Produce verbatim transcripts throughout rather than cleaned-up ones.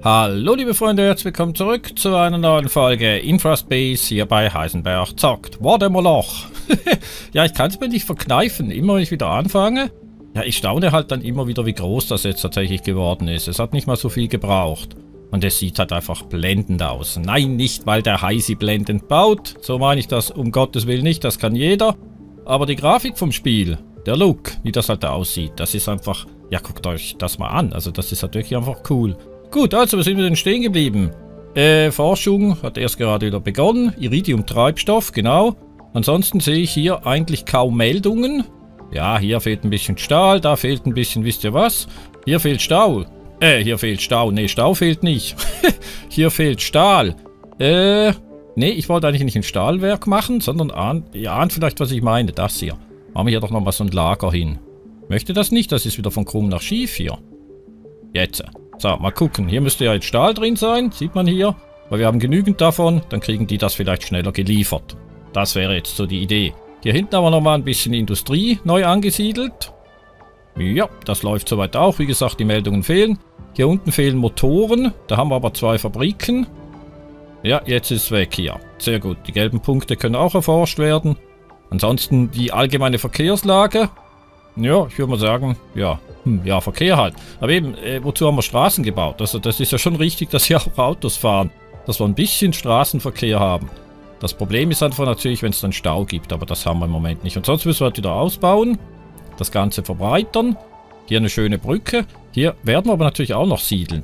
Hallo liebe Freunde, herzlich willkommen zurück zu einer neuen Folge Infraspace hier bei Heisenberg zockt. Wardemoloch. Ja, ich kann es mir nicht verkneifen, immer wenn ich wieder anfange. Ja, ich staune halt dann immer wieder, wie groß das jetzt tatsächlich geworden ist. Es hat nicht mal so viel gebraucht. Und es sieht halt einfach blendend aus. Nein, nicht weil der Heisi blendend baut. So meine ich das um Gottes Willen nicht, das kann jeder. Aber die Grafik vom Spiel, der Look, wie das halt da aussieht, das ist einfach... Ja, guckt euch das mal an. Also das ist halt wirklich einfach cool. Gut, also wir sind wieder stehen geblieben. Äh, Forschung hat erst gerade wieder begonnen. Iridium-Treibstoff, genau. Ansonsten sehe ich hier eigentlich kaum Meldungen. Ja, hier fehlt ein bisschen Stahl, da fehlt ein bisschen, wisst ihr was? Hier fehlt Stau. Äh, hier fehlt Stau. Ne, Stau fehlt nicht. Hier fehlt Stahl. Äh, ne, ich wollte eigentlich nicht ein Stahlwerk machen, sondern ahnt, ihr ahnt vielleicht, was ich meine. Das hier. Machen wir hier doch nochmal so ein Lager hin. Möchte das nicht? Das ist wieder von krumm nach schief hier. Jetzt. So, mal gucken. Hier müsste ja jetzt Stahl drin sein. Sieht man hier. Weil wir haben genügend davon. Dann kriegen die das vielleicht schneller geliefert. Das wäre jetzt so die Idee. Hier hinten haben wir nochmal ein bisschen Industrie neu angesiedelt. Ja, das läuft soweit auch. Wie gesagt, die Meldungen fehlen. Hier unten fehlen Motoren. Da haben wir aber zwei Fabriken. Ja, jetzt ist es weg hier. Sehr gut. Die gelben Punkte können auch erforscht werden. Ansonsten die allgemeine Verkehrslage. Ja, ich würde mal sagen, ja, hm, ja, Verkehr halt. Aber eben, äh, wozu haben wir Straßen gebaut? Also das ist ja schon richtig, dass hier auch Autos fahren. Dass wir ein bisschen Straßenverkehr haben. Das Problem ist einfach natürlich, wenn es dann Stau gibt, aber das haben wir im Moment nicht. Und sonst müssen wir halt wieder ausbauen. Das Ganze verbreitern. Hier eine schöne Brücke. Hier werden wir aber natürlich auch noch siedeln.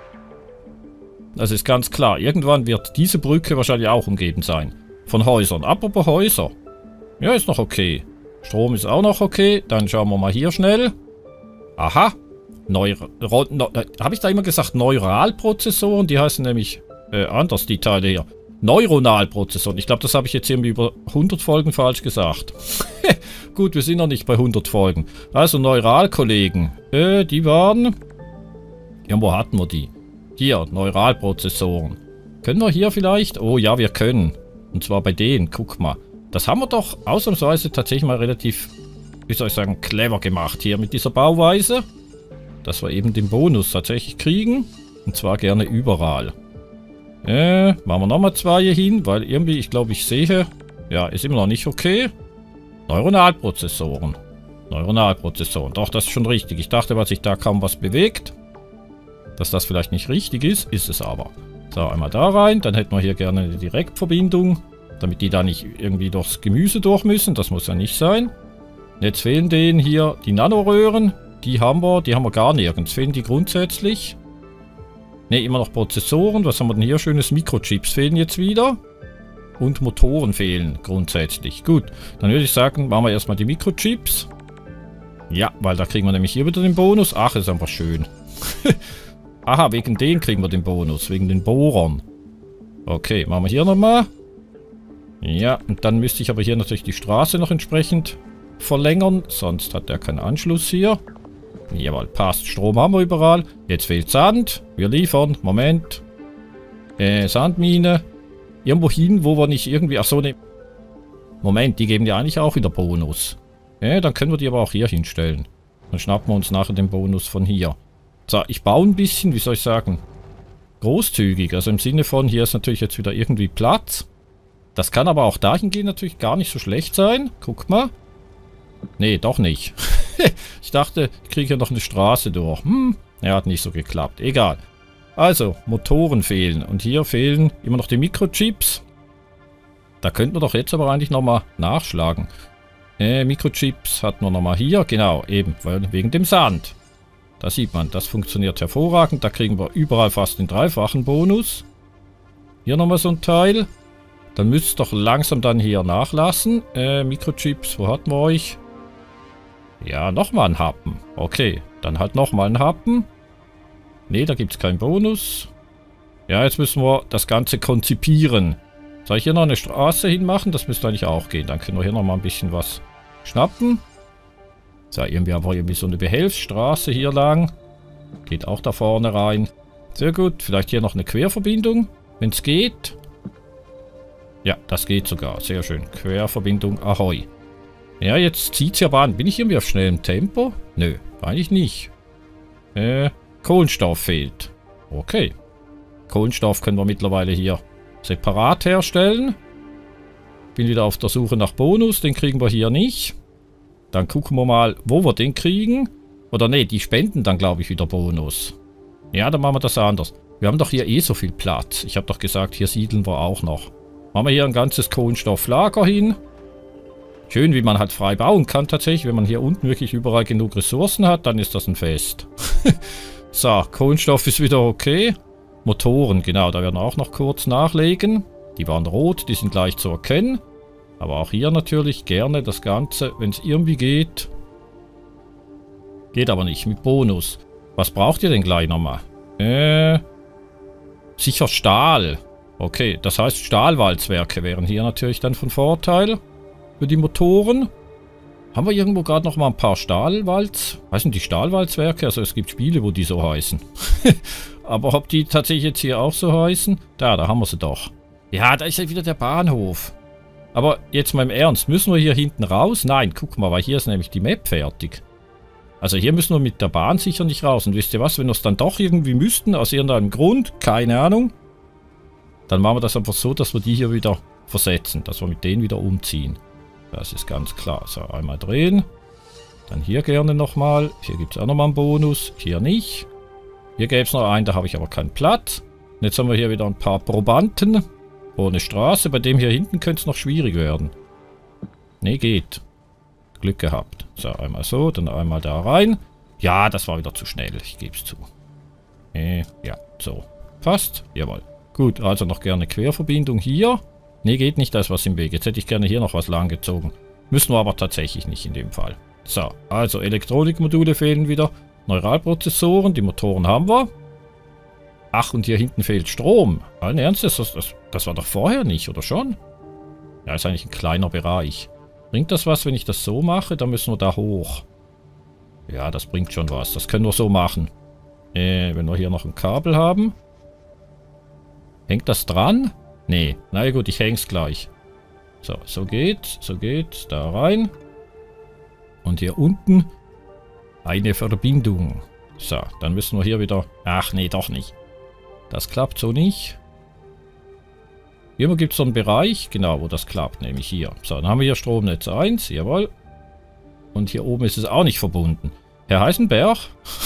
Das ist ganz klar. Irgendwann wird diese Brücke wahrscheinlich auch umgeben sein. Von Häusern. Apropos Häuser. Ja, ist noch okay. Strom ist auch noch okay. Dann schauen wir mal hier schnell. Aha. Neu, no, habe ich da immer gesagt Neuralprozessoren? Die heißen nämlich äh, anders, die Teile hier. Neuronalprozessoren. Ich glaube, das habe ich jetzt irgendwie über hundert Folgen falsch gesagt. Gut, wir sind noch nicht bei hundert Folgen. Also Neuralkollegen. Äh, die waren... Ja, wo hatten wir die? Hier, Neuralprozessoren. Können wir hier vielleicht? Oh ja, wir können. Und zwar bei denen. Guck mal. Das haben wir doch ausnahmsweise tatsächlich mal relativ, wie soll ich sagen, clever gemacht hier mit dieser Bauweise. Dass wir eben den Bonus tatsächlich kriegen. Und zwar gerne überall. Äh, machen wir nochmal zwei hier hin, weil irgendwie, ich glaube, ich sehe, ja, ist immer noch nicht okay. Neuronalprozessoren. Neuronalprozessoren. Doch, das ist schon richtig. Ich dachte, weil sich da kaum was bewegt, dass das vielleicht nicht richtig ist. Ist es aber. So, einmal da rein. Dann hätten wir hier gerne eine Direktverbindung. Damit die da nicht irgendwie durchs Gemüse durch müssen. Das muss ja nicht sein. Jetzt fehlen denen hier die Nanoröhren. Die haben wir, die haben wir gar nirgends. Fehlen die grundsätzlich? Ne, immer noch Prozessoren. Was haben wir denn hier? Schönes Mikrochips fehlen jetzt wieder. Und Motoren fehlen grundsätzlich. Gut, dann würde ich sagen, machen wir erstmal die Mikrochips. Ja, weil da kriegen wir nämlich hier wieder den Bonus. Ach, ist einfach schön. Aha, wegen denen kriegen wir den Bonus. Wegen den Bohrern. Okay, machen wir hier nochmal. Ja, und dann müsste ich aber hier natürlich die Straße noch entsprechend verlängern. Sonst hat er keinen Anschluss hier. Jawohl, passt. Strom haben wir überall. Jetzt fehlt Sand. Wir liefern. Moment. Äh, Sandmine. Irgendwo hin, wo wir nicht irgendwie... Ach so, ne... Moment, die geben ja eigentlich auch wieder Bonus. Ja, dann können wir die aber auch hier hinstellen. Dann schnappen wir uns nachher den Bonus von hier. So, ich baue ein bisschen, wie soll ich sagen, großzügig. Also im Sinne von, hier ist natürlich jetzt wieder irgendwie Platz. Das kann aber auch dahingehend natürlich gar nicht so schlecht sein. Guck mal. Nee, doch nicht. Ich dachte, ich kriege hier noch eine Straße durch. Hm, ja, hat nicht so geklappt. Egal. Also, Motoren fehlen. Und hier fehlen immer noch die Mikrochips. Da könnten wir doch jetzt aber eigentlich nochmal nachschlagen. Äh, Mikrochips hatten wir nochmal hier. Genau, eben, weil wegen dem Sand. Da sieht man, das funktioniert hervorragend. Da kriegen wir überall fast den dreifachen Bonus. Hier nochmal so ein Teil. Dann müsst ihr doch langsam dann hier nachlassen. Äh, Mikrochips, wo hatten wir euch? Ja, nochmal ein Happen. Okay, dann halt nochmal ein Happen. Ne, da gibt es keinen Bonus. Ja, jetzt müssen wir das Ganze konzipieren. Soll ich hier noch eine Straße hinmachen? Das müsste eigentlich auch gehen. Dann können wir hier nochmal ein bisschen was schnappen. So, irgendwie haben wir irgendwie so eine Behelfsstraße hier lang. Geht auch da vorne rein. Sehr gut. Vielleicht hier noch eine Querverbindung, wenn es geht. Ja, das geht sogar. Sehr schön. Querverbindung, ahoi. Ja, jetzt zieht es ja aber an. Bin ich irgendwie auf schnellem Tempo? Nö, eigentlich nicht. Äh, Kohlenstoff fehlt. Okay, Kohlenstoff können wir mittlerweile hier separat herstellen. Bin wieder auf der Suche nach Bonus. Den kriegen wir hier nicht. Dann gucken wir mal, wo wir den kriegen. Oder ne, die spenden dann, glaube ich, wieder Bonus. Ja, dann machen wir das anders. Wir haben doch hier eh so viel Platz. Ich habe doch gesagt, hier siedeln wir auch noch. Machen wir hier ein ganzes Kohlenstofflager hin. Schön, wie man halt frei bauen kann tatsächlich. Wenn man hier unten wirklich überall genug Ressourcen hat, dann ist das ein Fest. So, Kohlenstoff ist wieder okay. Motoren, genau, da werden wir auch noch kurz nachlegen. Die waren rot, die sind leicht zu erkennen. Aber auch hier natürlich gerne das Ganze, wenn es irgendwie geht. Geht aber nicht, mit Bonus. Was braucht ihr denn gleich nochmal? Äh, sicher Stahl. Okay, das heißt Stahlwalzwerke wären hier natürlich dann von Vorteil. Für die Motoren. Haben wir irgendwo gerade noch mal ein paar Stahlwalz? Heißen die Stahlwalzwerke? Also es gibt Spiele, wo die so heißen. Aber ob die tatsächlich jetzt hier auch so heißen? Da, da haben wir sie doch. Ja, da ist ja wieder der Bahnhof. Aber jetzt mal im Ernst, müssen wir hier hinten raus? Nein, guck mal, weil hier ist nämlich die Map fertig. Also hier müssen wir mit der Bahn sicher nicht raus. Und wisst ihr was, wenn wir es dann doch irgendwie müssten, aus irgendeinem Grund, keine Ahnung, dann machen wir das einfach so, dass wir die hier wieder versetzen. Dass wir mit denen wieder umziehen. Das ist ganz klar. So, einmal drehen. Dann hier gerne nochmal. Hier gibt es auch nochmal einen Bonus. Hier nicht. Hier gäbe es noch einen, da habe ich aber keinen Platz. Und jetzt haben wir hier wieder ein paar Probanden. Ohne Straße. Bei dem hier hinten könnte es noch schwierig werden. Ne, geht. Glück gehabt. So, einmal so, dann einmal da rein. Ja, das war wieder zu schnell. Ich gebe es zu. Äh, ja, so. Passt. Jawohl. Gut, also noch gerne Querverbindung hier. Ne, geht nicht, da ist was im Weg. Jetzt hätte ich gerne hier noch was langgezogen. Müssen wir aber tatsächlich nicht in dem Fall. So, also Elektronikmodule fehlen wieder. Neuralprozessoren, die Motoren haben wir. Ach, und hier hinten fehlt Strom. Allen Ernstes, das, das, das war doch vorher nicht, oder schon? Ja, ist eigentlich ein kleiner Bereich. Bringt das was, wenn ich das so mache? Dann müssen wir da hoch. Ja, das bringt schon was. Das können wir so machen. Äh, wenn wir hier noch ein Kabel haben. Hängt das dran? Nee. Na gut, ich häng's gleich. So, so geht, so geht. Da rein. Und hier unten eine Verbindung. So, dann müssen wir hier wieder... Ach nee, doch nicht. Das klappt so nicht. Hier gibt es so einen Bereich, genau, wo das klappt, nämlich hier. So, dann haben wir hier Stromnetz eins, jawohl. Und hier oben ist es auch nicht verbunden. Herr Heisenberg,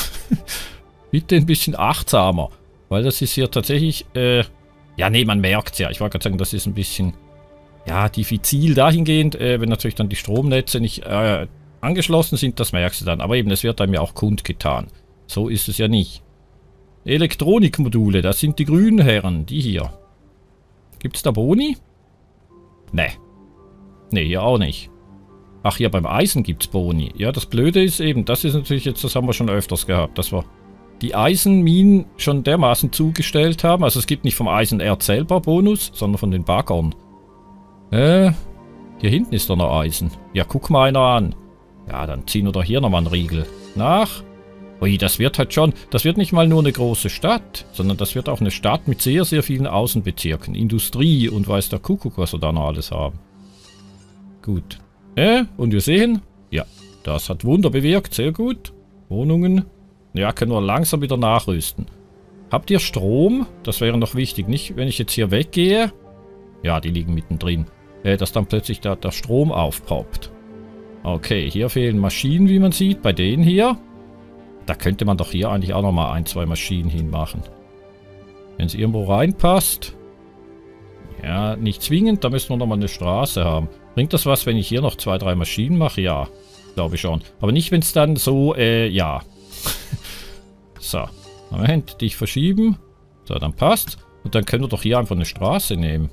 bitte ein bisschen achtsamer, weil das ist hier tatsächlich, äh, ja, nee, man merkt es ja. Ich wollte gerade sagen, das ist ein bisschen, ja, diffizil dahingehend, äh, wenn natürlich dann die Stromnetze nicht äh, angeschlossen sind, das merkst du dann. Aber eben, es wird einem ja auch kundgetan. So ist es ja nicht. Elektronikmodule, das sind die grünen Herren, die hier. Gibt es da Boni? Ne. Ne, hier auch nicht. Ach, hier beim Eisen gibt es Boni. Ja, das Blöde ist eben, das ist natürlich jetzt, das haben wir schon öfters gehabt, dass wir die Eisenminen schon dermaßen zugestellt haben. Also es gibt nicht vom Eisenerz selber Bonus, sondern von den Baggern. Äh, hier hinten ist doch noch Eisen. Ja, guck mal einer an. Ja, dann ziehen wir doch hier nochmal einen Riegel nach. Ui, das wird halt schon, das wird nicht mal nur eine große Stadt, sondern das wird auch eine Stadt mit sehr, sehr vielen Außenbezirken. Industrie und weiß der Kuckuck, was wir da noch alles haben. Gut. Äh, und wir sehen, ja, das hat Wunder bewirkt, sehr gut. Wohnungen. Ja, können wir langsam wieder nachrüsten. Habt ihr Strom? Das wäre noch wichtig, nicht wenn ich jetzt hier weggehe. Ja, die liegen mittendrin. Äh, dass dann plötzlich da der Strom aufpoppt. Okay, hier fehlen Maschinen, wie man sieht, bei denen hier. Da könnte man doch hier eigentlich auch nochmal ein, zwei Maschinen hinmachen. Wenn es irgendwo reinpasst. Ja, nicht zwingend, da müssen wir nochmal eine Straße haben. Bringt das was, wenn ich hier noch zwei, drei Maschinen mache? Ja, glaube ich schon. Aber nicht, wenn es dann so, äh, ja. So, Moment, dich verschieben. So, dann passt. Und dann können wir doch hier einfach eine Straße nehmen.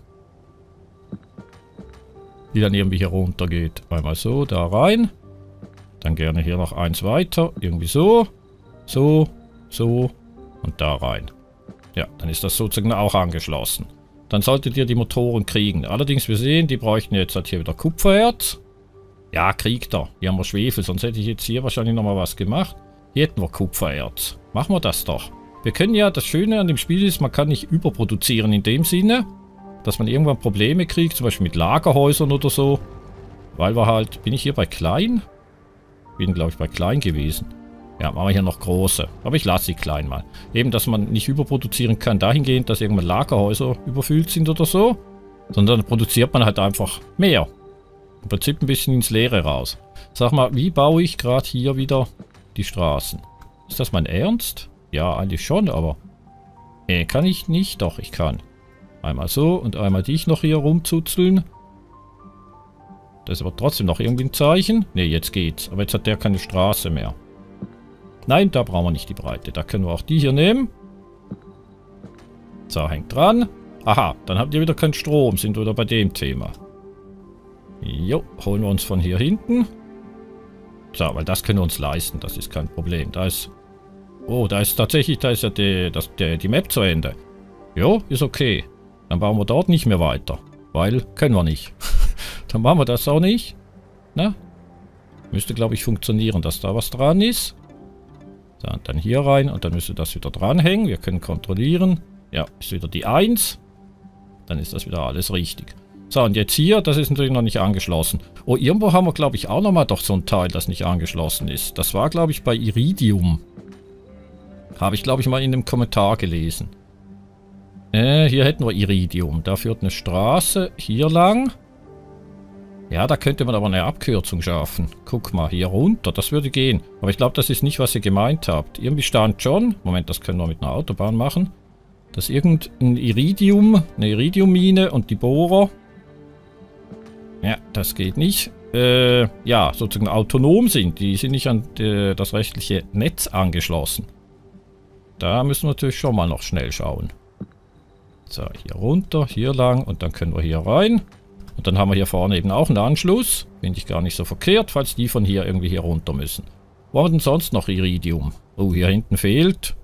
Die dann irgendwie hier runter geht. Einmal so, da rein. Dann gerne hier noch eins weiter. Irgendwie so. So, so und da rein. Ja, dann ist das sozusagen auch angeschlossen. Dann solltet ihr die Motoren kriegen. Allerdings, wir sehen, die bräuchten jetzt halt hier wieder Kupfererz. Ja, kriegt er. Hier haben wir Schwefel, sonst hätte ich jetzt hier wahrscheinlich nochmal was gemacht. Hier hätten wir Kupfererz. Machen wir das doch. Wir können ja, das Schöne an dem Spiel ist, man kann nicht überproduzieren in dem Sinne, dass man irgendwann Probleme kriegt, zum Beispiel mit Lagerhäusern oder so. Weil wir halt, bin ich hier bei klein? Bin, glaube ich, bei klein gewesen. Ja, machen wir hier noch große. Aber ich lasse sie klein mal. Eben, dass man nicht überproduzieren kann, dahingehend, dass irgendwann Lagerhäuser überfüllt sind oder so. Sondern dann produziert man halt einfach mehr. Im Prinzip ein bisschen ins Leere raus. Sag mal, wie baue ich gerade hier wieder die Straßen? Ist das mein Ernst? Ja, eigentlich schon, aber... Äh, kann ich nicht? Doch, ich kann. Einmal so und einmal dich noch hier rumzuzeln. Das ist aber trotzdem noch irgendwie ein Zeichen. Ne, jetzt geht's. Aber jetzt hat der keine Straße mehr. Nein, da brauchen wir nicht die Breite. Da können wir auch die hier nehmen. So, hängt dran. Aha, dann habt ihr wieder keinen Strom. Sind wir wieder bei dem Thema. Jo, holen wir uns von hier hinten. So, weil das können wir uns leisten. Das ist kein Problem. Da ist... Oh, da ist tatsächlich... Da ist ja die, das, die, die Map zu Ende. Jo, ist okay. Dann bauen wir dort nicht mehr weiter. Weil, können wir nicht. Dann machen wir das auch nicht. Na? Müsste, glaube ich, funktionieren, dass da was dran ist. So, und dann hier rein und dann müsste das wieder dranhängen. Wir können kontrollieren. Ja, ist wieder die eins. Dann ist das wieder alles richtig. So, und jetzt hier, das ist natürlich noch nicht angeschlossen. Oh, irgendwo haben wir, glaube ich, auch nochmal doch so ein Teil, das nicht angeschlossen ist. Das war, glaube ich, bei Iridium. Habe ich, glaube ich, mal in einem Kommentar gelesen. Äh, hier hätten wir Iridium. Da führt eine Straße hier lang. Ja, da könnte man aber eine Abkürzung schaffen. Guck mal, hier runter, das würde gehen. Aber ich glaube, das ist nicht, was ihr gemeint habt. Irgendwie stand schon, Moment, das können wir mit einer Autobahn machen, dass irgendein Iridium, eine Iridiummine und die Bohrer, ja, das geht nicht, äh, ja, sozusagen autonom sind. Die sind nicht an äh, das rechtliche Netz angeschlossen. Da müssen wir natürlich schon mal noch schnell schauen. So, hier runter, hier lang und dann können wir hier rein. Und dann haben wir hier vorne eben auch einen Anschluss. Finde ich gar nicht so verkehrt, falls die von hier irgendwie hier runter müssen. Wo haben wir denn sonst noch Iridium? Oh, hier hinten fehlt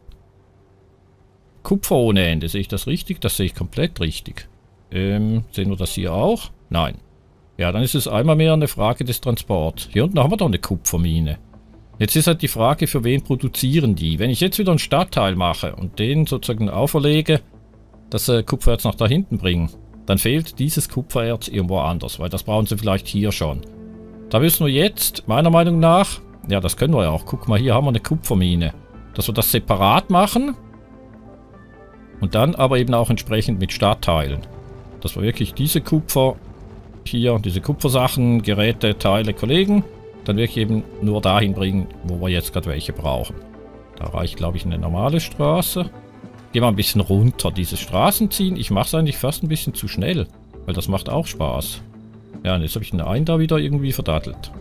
Kupfer ohne Ende. Sehe ich das richtig? Das sehe ich komplett richtig. Ähm, sehen wir das hier auch? Nein. Ja, dann ist es einmal mehr eine Frage des Transports. Hier unten haben wir doch eine Kupfermine. Jetzt ist halt die Frage, für wen produzieren die? Wenn ich jetzt wieder einen Stadtteil mache und den sozusagen auferlege, das äh, Kupfererz nach da hinten bringen, dann fehlt dieses Kupfererz irgendwo anders, weil das brauchen sie vielleicht hier schon. Da müssen wir jetzt, meiner Meinung nach, ja, das können wir ja auch, guck mal, hier haben wir eine Kupfermine, dass wir das separat machen und dann aber eben auch entsprechend mit Stadtteilen, dass wir wirklich diese Kupfer hier, diese Kupfersachen, Geräte, Teile, Kollegen, dann wirklich eben nur dahin bringen, wo wir jetzt gerade welche brauchen. Da reicht, glaube ich, eine normale Straße. Gehen wir ein bisschen runter, diese Straßen ziehen. Ich mache es eigentlich fast ein bisschen zu schnell, weil das macht auch Spaß. Ja, und jetzt habe ich den einen da wieder irgendwie verdattelt.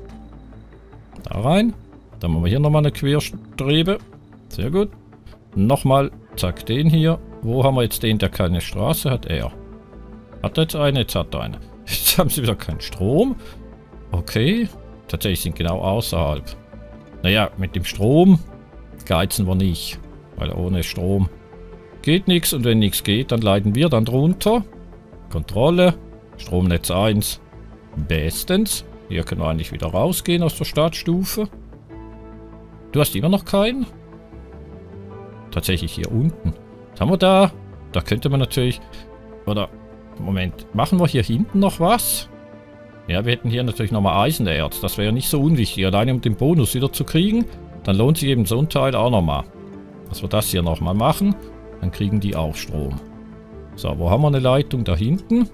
Da rein. Dann machen wir hier nochmal eine Querstrebe. Sehr gut. Nochmal, zack, den hier. Wo haben wir jetzt den, der keine Straße hat? Er. Hat er jetzt eine? Jetzt hat er eine. Jetzt haben sie wieder keinen Strom. Okay. Tatsächlich sind genau außerhalb. Naja, mit dem Strom geizen wir nicht. Weil ohne Strom geht nichts. Und wenn nichts geht, dann leiden wir dann drunter. Kontrolle. Stromnetz eins. Bestens. Hier können wir eigentlich wieder rausgehen aus der Startstufe. Du hast immer noch keinen? Tatsächlich hier unten. Was haben wir da? Da könnte man natürlich... Oder... Moment. Machen wir hier hinten noch was? Ja, wir hätten hier natürlich nochmal Eisenerz. Das wäre ja nicht so unwichtig. Alleine um den Bonus wieder zu kriegen, dann lohnt sich eben so ein Teil auch nochmal. Dass wir das hier nochmal machen, dann kriegen die auch Strom. So, wo haben wir eine Leitung? Da hinten.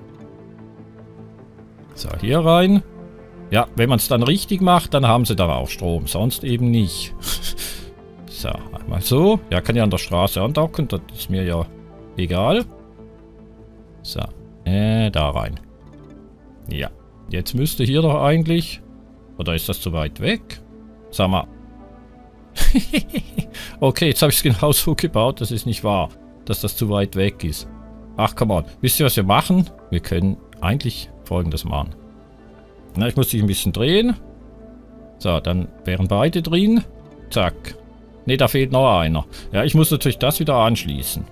So, hier rein. Ja, wenn man es dann richtig macht, dann haben sie da auch Strom. Sonst eben nicht. So, einmal so. Ja, kann ja an der Straße andocken. Das ist mir ja egal. So, äh, da rein. Ja. Jetzt müsste hier doch eigentlich... Oder ist das zu weit weg? Sag mal. Okay, jetzt habe ich es genau so gebaut. Das ist nicht wahr, dass das zu weit weg ist. Ach, come on. Wisst ihr, was wir machen? Wir können eigentlich Folgendes machen. Na, ich muss dich ein bisschen drehen. So, dann wären beide drin. Zack. Ne, da fehlt noch einer. Ja, ich muss natürlich das wieder anschließen.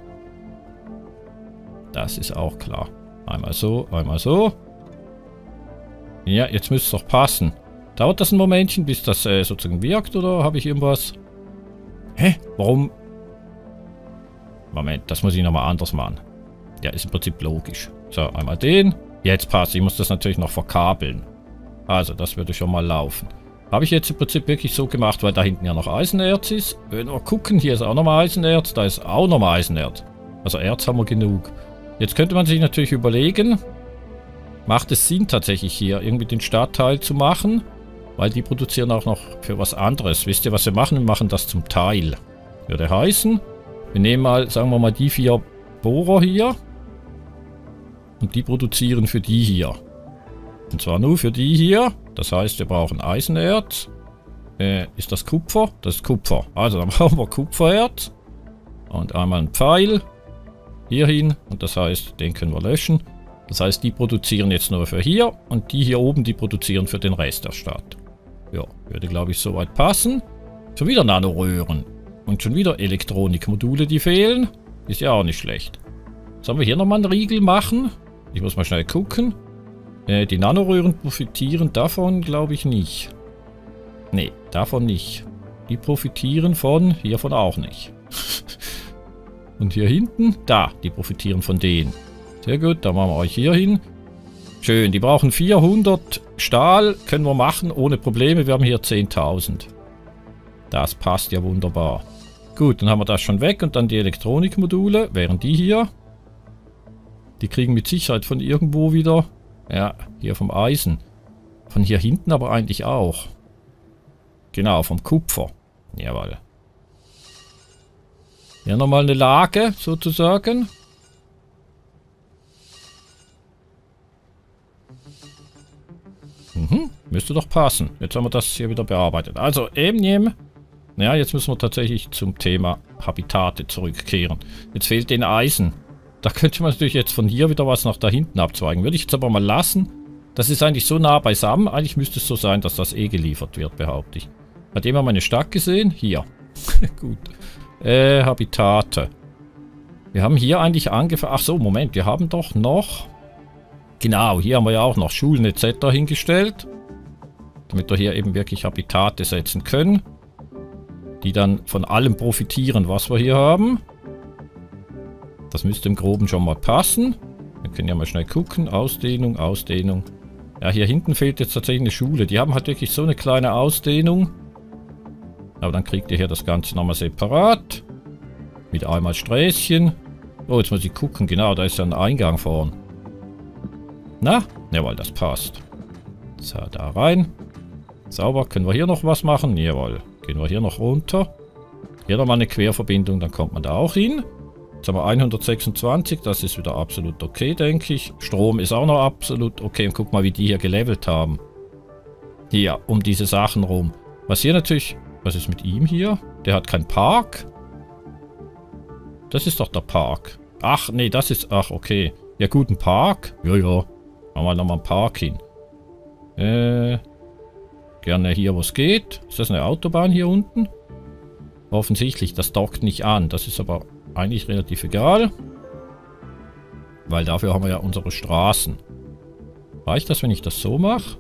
Das ist auch klar. Einmal so, einmal so. Ja, jetzt müsste es doch passen. Dauert das ein Momentchen, bis das äh, sozusagen wirkt, oder habe ich irgendwas? Hä? Warum? Moment, das muss ich nochmal anders machen. Ja, ist im Prinzip logisch. So, einmal den. Jetzt passt. Ich muss das natürlich noch verkabeln. Also, das würde schon mal laufen. Habe ich jetzt im Prinzip wirklich so gemacht, weil da hinten ja noch Eisenerz ist. Wenn wir gucken, hier ist auch noch mal Eisenerz, da ist auch noch mal Eisenerz. Also Erz haben wir genug. Jetzt könnte man sich natürlich überlegen, macht es Sinn tatsächlich hier irgendwie den Stadtteil zu machen? Weil die produzieren auch noch für was anderes. Wisst ihr, was wir machen? Wir machen das zum Teil. Würde heißen, wir nehmen mal, sagen wir mal, die vier Bohrer hier. Und die produzieren für die hier. Und zwar nur für die hier. Das heißt, wir brauchen Eisenerz. Äh, ist das Kupfer? Das ist Kupfer. Also dann brauchen wir Kupfererz. Und einmal einen Pfeil. Hierhin. Und das heißt, den können wir löschen. Das heißt, die produzieren jetzt nur für hier. Und die hier oben, die produzieren für den Rest der Stadt. Ja, würde glaube ich soweit passen. Schon wieder Nanoröhren. Und schon wieder Elektronikmodule, die fehlen. Ist ja auch nicht schlecht. Sollen wir hier nochmal einen Riegel machen? Ich muss mal schnell gucken. Äh, die Nanoröhren profitieren davon, glaube ich, nicht. Nee, davon nicht. Die profitieren von, hiervon auch nicht. Und hier hinten, da, die profitieren von denen. Sehr gut, dann machen wir euch hier hin. Schön, die brauchen vierhundert Stahl, können wir machen, ohne Probleme. Wir haben hier zehntausend. Das passt ja wunderbar. Gut, dann haben wir das schon weg und dann die Elektronikmodule, während die hier. Die kriegen mit Sicherheit von irgendwo wieder. Ja, hier vom Eisen. Von hier hinten aber eigentlich auch. Genau, vom Kupfer. Jawohl. Hier nochmal eine Lage, sozusagen. Mhm, müsste doch passen. Jetzt haben wir das hier wieder bearbeitet. Also, eben nehmen. Ja, jetzt müssen wir tatsächlich zum Thema Habitate zurückkehren. Jetzt fehlt den Eisen. Da könnte man natürlich jetzt von hier wieder was nach da hinten abzweigen. Würde ich jetzt aber mal lassen. Das ist eigentlich so nah beisammen. Eigentlich müsste es so sein, dass das eh geliefert wird, behaupte ich. Hat jemand meine Stadt gesehen? Hier. Gut. Äh, Habitate. Wir haben hier eigentlich angefangen... Ach so, Moment. Wir haben doch noch... Genau, hier haben wir ja auch noch Schulen et cetera hingestellt. Damit wir hier eben wirklich Habitate setzen können. Die dann von allem profitieren, was wir hier haben. Das müsste im Groben schon mal passen. Wir können ja mal schnell gucken. Ausdehnung, Ausdehnung. Ja, hier hinten fehlt jetzt tatsächlich eine Schule. Die haben halt wirklich so eine kleine Ausdehnung. Aber dann kriegt ihr hier das Ganze nochmal separat. Mit einmal Sträßchen. Oh, jetzt muss ich gucken. Genau, da ist ja ein Eingang vorn. Na? Jawohl, das passt. So, da rein. Sauber. Können wir hier noch was machen? Jawohl. Gehen wir hier noch runter. Hier nochmal eine Querverbindung, dann kommt man da auch hin. Jetzt haben wir hundertsechsundzwanzig, das ist wieder absolut okay, denke ich. Strom ist auch noch absolut okay. Und guck mal, wie die hier gelevelt haben. Hier, um diese Sachen rum. Was hier natürlich... Was ist mit ihm hier? Der hat keinen Park. Das ist doch der Park. Ach, nee, das ist... Ach, okay. Ja, gut, ein Park. Ja, ja. Machen wir nochmal einen Park hin. Äh... Gerne hier, wo es geht. Ist das eine Autobahn hier unten? Offensichtlich, das dockt nicht an. Das ist aber eigentlich relativ egal. Weil dafür haben wir ja unsere Straßen. Reicht das, wenn ich das so mache?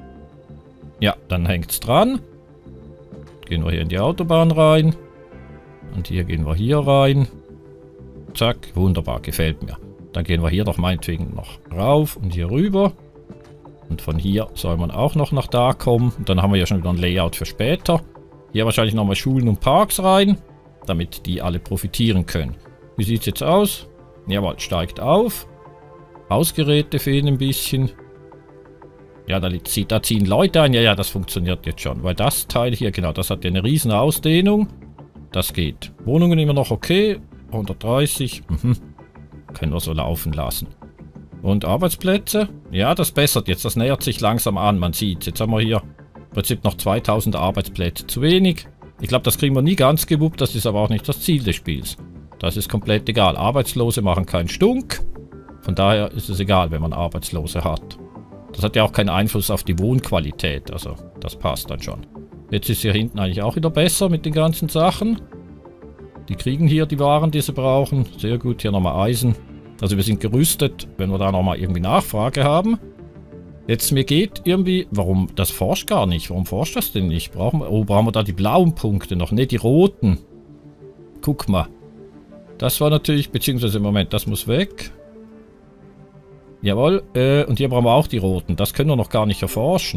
Ja, dann hängt es dran. Gehen wir hier in die Autobahn rein. Und hier gehen wir hier rein. Zack, wunderbar, gefällt mir. Dann gehen wir hier doch meinetwegen noch rauf und hier rüber. Und von hier soll man auch noch nach da kommen. Und dann haben wir ja schon wieder ein Layout für später. Hier wahrscheinlich nochmal Schulen und Parks rein, damit die alle profitieren können. Wie sieht es jetzt aus? Jawohl, steigt auf. Hausgeräte fehlen ein bisschen. Ja, da, da ziehen Leute ein. Ja, ja, das funktioniert jetzt schon. Weil das Teil hier, genau, das hat ja eine riesen Ausdehnung. Das geht. Wohnungen immer noch okay. hundertdreißig. Mhm. Können wir so laufen lassen. Und Arbeitsplätze? Ja, das bessert jetzt. Das nähert sich langsam an. Man sieht. Jetzt haben wir hier im Prinzip noch zweitausend Arbeitsplätze zu wenig. Ich glaube, das kriegen wir nie ganz gewuppt. Das ist aber auch nicht das Ziel des Spiels. Das ist komplett egal. Arbeitslose machen keinen Stunk. Von daher ist es egal, wenn man Arbeitslose hat. Das hat ja auch keinen Einfluss auf die Wohnqualität. Also, das passt dann schon. Jetzt ist hier hinten eigentlich auch wieder besser mit den ganzen Sachen. Die kriegen hier die Waren, die sie brauchen. Sehr gut, hier nochmal Eisen. Also wir sind gerüstet, wenn wir da nochmal irgendwie Nachfrage haben. Jetzt mir geht irgendwie... Warum? Das forscht gar nicht. Warum forscht das denn nicht? Brauchen wir, oh, brauchen wir da die blauen Punkte noch? Ne, die roten. Guck mal. Das war natürlich... Beziehungsweise im Moment, das muss weg. Jawohl. Äh, und hier brauchen wir auch die roten. Das können wir noch gar nicht erforschen.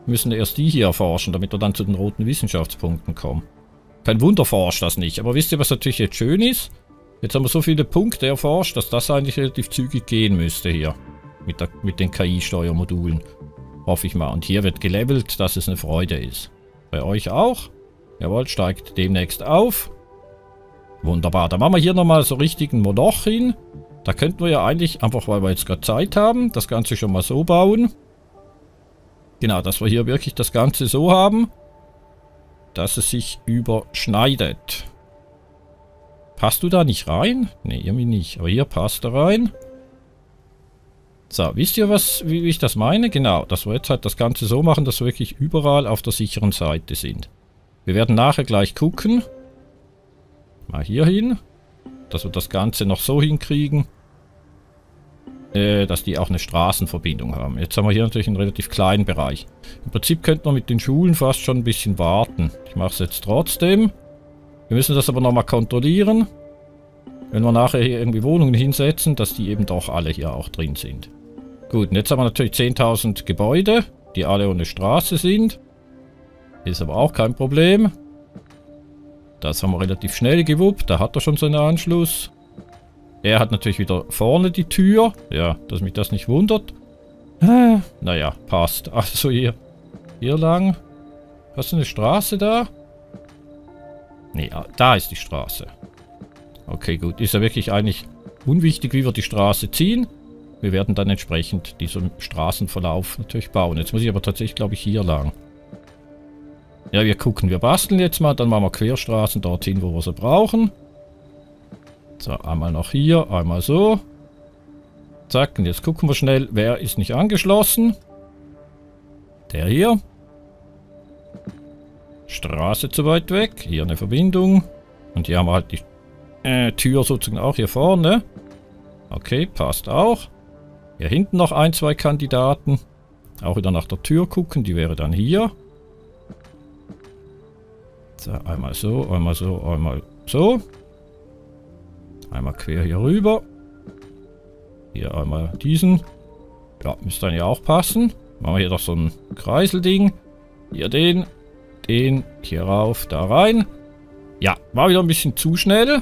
Wir müssen erst die hier erforschen, damit wir dann zu den roten Wissenschaftspunkten kommen. Kein Wunder forscht das nicht. Aber wisst ihr, was natürlich jetzt schön ist? Jetzt haben wir so viele Punkte erforscht, dass das eigentlich relativ zügig gehen müsste hier. Mit, der, mit den K I-Steuermodulen. Hoffe ich mal. Und hier wird gelevelt, dass es eine Freude ist. Bei euch auch? Jawohl, steigt demnächst auf. Wunderbar. Dann machen wir hier nochmal so richtig ein Moloch hin. Da könnten wir ja eigentlich, einfach weil wir jetzt gerade Zeit haben, das Ganze schon mal so bauen. Genau, dass wir hier wirklich das Ganze so haben, dass es sich überschneidet. Passt du da nicht rein? Ne, irgendwie nicht. Aber hier passt er rein. So, wisst ihr, was, wie, wie ich das meine? Genau, dass wir jetzt halt das Ganze so machen, dass wir wirklich überall auf der sicheren Seite sind. Wir werden nachher gleich gucken. Mal hier hin. Dass wir das Ganze noch so hinkriegen. Äh, dass die auch eine Straßenverbindung haben. Jetzt haben wir hier natürlich einen relativ kleinen Bereich. Im Prinzip könnten wir mit den Schulen fast schon ein bisschen warten. Ich mache es jetzt trotzdem. Wir müssen das aber nochmal kontrollieren. Wenn wir nachher hier irgendwie Wohnungen hinsetzen, dass die eben doch alle hier auch drin sind. Gut, und jetzt haben wir natürlich zehntausend Gebäude, die alle ohne Straße sind. Ist aber auch kein Problem. Das haben wir relativ schnell gewuppt. Da hat er schon seinen Anschluss. Er hat natürlich wieder vorne die Tür. Ja, dass mich das nicht wundert. Äh, naja, passt. Also hier. Hier lang. Hast du eine Straße da? Nee, da ist die Straße. Okay, gut. Ist ja wirklich eigentlich unwichtig, wie wir die Straße ziehen. Wir werden dann entsprechend diesen Straßenverlauf natürlich bauen. Jetzt muss ich aber tatsächlich, glaube ich, hier lang. Ja, wir gucken. Wir basteln jetzt mal. Dann machen wir Querstraßen dorthin, wo wir sie brauchen. So, einmal noch hier. Einmal so. Zack. Und jetzt gucken wir schnell, wer ist nicht angeschlossen. Der hier. Straße zu weit weg. Hier eine Verbindung. Und hier haben wir halt die äh, Tür sozusagen auch hier vorne. Okay, passt auch. Hier hinten noch ein, zwei Kandidaten. Auch wieder nach der Tür gucken. Die wäre dann hier. So, einmal so, einmal so, einmal so. Einmal quer hier rüber. Hier einmal diesen. Ja, müsste dann ja auch passen. Machen wir hier doch so ein Kreiselding. Hier den. Den. Hier rauf, da rein. Ja, war wieder ein bisschen zu schnell.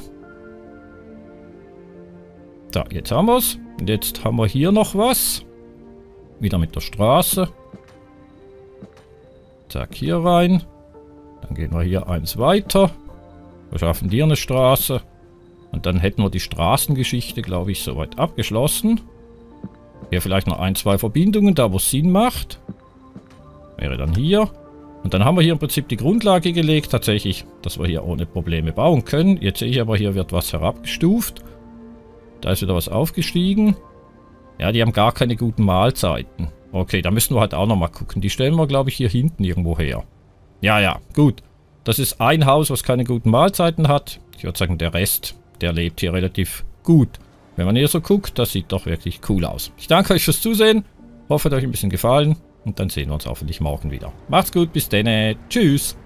So, jetzt haben wir es. Und jetzt haben wir hier noch was. Wieder mit der Straße. Zack, hier rein. Dann gehen wir hier eins weiter. Wir schaffen hier eine Straße. Und dann hätten wir die Straßengeschichte, glaube ich, soweit abgeschlossen. Hier vielleicht noch ein, zwei Verbindungen, da wo es Sinn macht. Wäre dann hier. Und dann haben wir hier im Prinzip die Grundlage gelegt, tatsächlich, dass wir hier ohne Probleme bauen können. Jetzt sehe ich aber, hier wird was herabgestuft. Da ist wieder was aufgestiegen. Ja, die haben gar keine guten Mahlzeiten. Okay, da müssen wir halt auch nochmal gucken. Die stellen wir, glaube ich, hier hinten irgendwo her. Ja, ja, gut. Das ist ein Haus, was keine guten Mahlzeiten hat. Ich würde sagen, der Rest, der lebt hier relativ gut. Wenn man hier so guckt, das sieht doch wirklich cool aus. Ich danke euch fürs Zusehen. Hoffe, es hat euch ein bisschen gefallen. Und dann sehen wir uns hoffentlich morgen wieder. Macht's gut, bis dann. Tschüss.